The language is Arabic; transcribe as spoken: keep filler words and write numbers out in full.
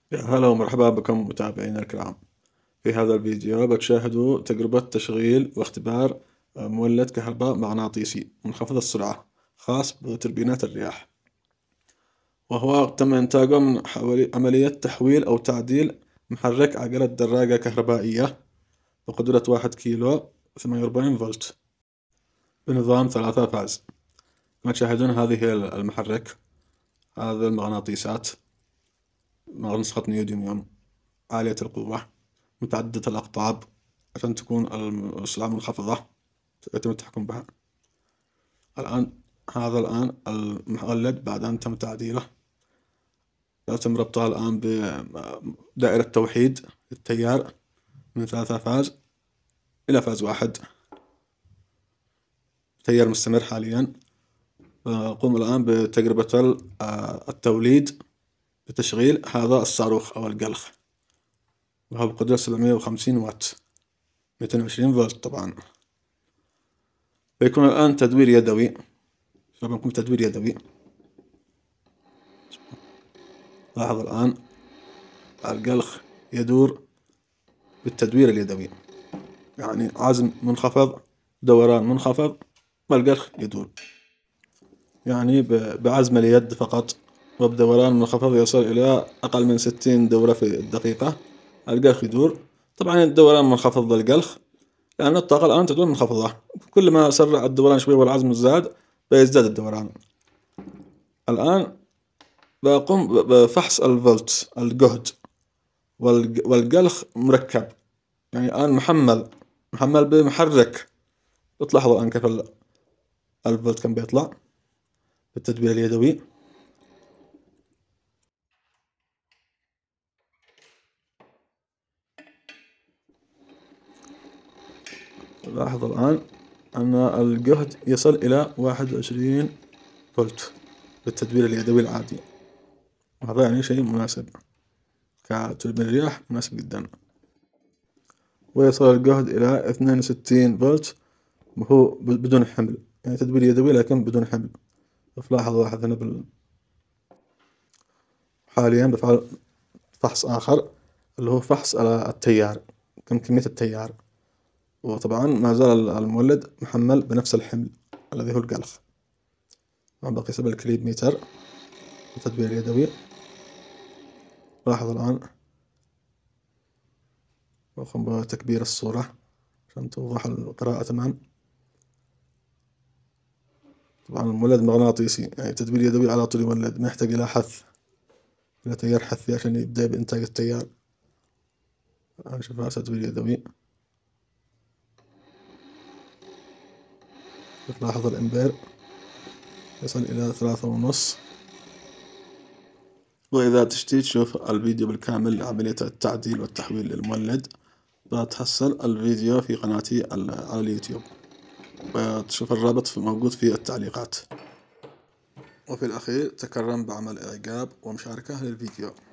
يا هلا ومرحبا بكم متابعينا الكرام. في هذا الفيديو بتشاهدوا تجربة تشغيل واختبار مولد كهرباء مغناطيسي منخفض السرعة خاص بتوربينات الرياح، وهو تم إنتاجه من حوالي عملية تحويل أو تعديل محرك عجلة دراجة كهربائية بقدرة واحد كيلو ثمانية وأربعين فولت بنظام ثلاثة فاز. كما تشاهدون هذه هي المحرك، هذا المغناطيسات، نسخة نيوديميوم عالية القوة متعددة الأقطاب عشان تكون السرعة منخفضة يتم التحكم بها. الآن هذا الآن المولد بعد أن تم تعديله يتم ربطها الآن بدائرة توحيد التيار من ثلاثة فاز إلى فاز واحد، تيار مستمر حاليا. أقوم الآن بتجربة التوليد بتشغيل هذا الصاروخ أو القلخ، وهو بقدرة سبعمائة وخمسين واط مئتين وعشرين فولت. طبعا بيكون الآن تدوير يدوي، بنقوم بتدوير يدوي. لاحظ الآن القلخ يدور بالتدوير اليدوي، يعني عزم منخفض دوران منخفض والقلخ يدور، يعني بعزم اليد فقط وبدوران منخفض يصل إلى أقل من ستين دورة في الدقيقة القلخ يدور. طبعا الدوران منخفض للقلخ لأن الطاقة الآن تدور منخفضة، كل ما سرع الدوران شوي والعزم زاد بيزداد الدوران. الآن بقوم بفحص الفولت الجهد والقلخ مركب، يعني الآن محمل محمل بمحرك. بتلاحظوا الآن كيف الفولت كم بيطلع بالتدوير اليدوي. لاحظ الآن أن الجهد يصل إلى واحد وعشرين فولت بالتدوير اليدوي العادي، وهذا يعني شيء مناسب كتوربين الرياح، مناسب جدا. ويصل الجهد إلى اثنين وستين فولت وهو بدون حمل، يعني تدوير يدوي لكن بدون حمل. فلاحظ واحد هنا بال... حاليا بفعل فحص آخر اللي هو فحص على التيار، كم كمية التيار، وطبعا ما زال المولد محمل بنفس الحمل الذي هو القلخ. عم بقيس بالكليب متر بتدوير يدوي. لاحظ الآن وأقوم بتكبير الصورة عشان توضح القراءة تمام. طبعا المولد مغناطيسي، يعني تدوير يدوي على طول يولد، ما يحتاج إلى حث، إلى تيار حثي عشان يبدأ بإنتاج التيار. الآن شوفها تدوير يدوي، تلاحظ الإمبير يصل إلى ثلاثة ونص. وإذا تشتي تشوف الفيديو بالكامل لعملية التعديل والتحويل للمولد بتحصل الفيديو في قناتي على اليوتيوب، وتشوف الرابط موجود في التعليقات. وفي الأخير تكرم بعمل إعجاب ومشاركة للفيديو.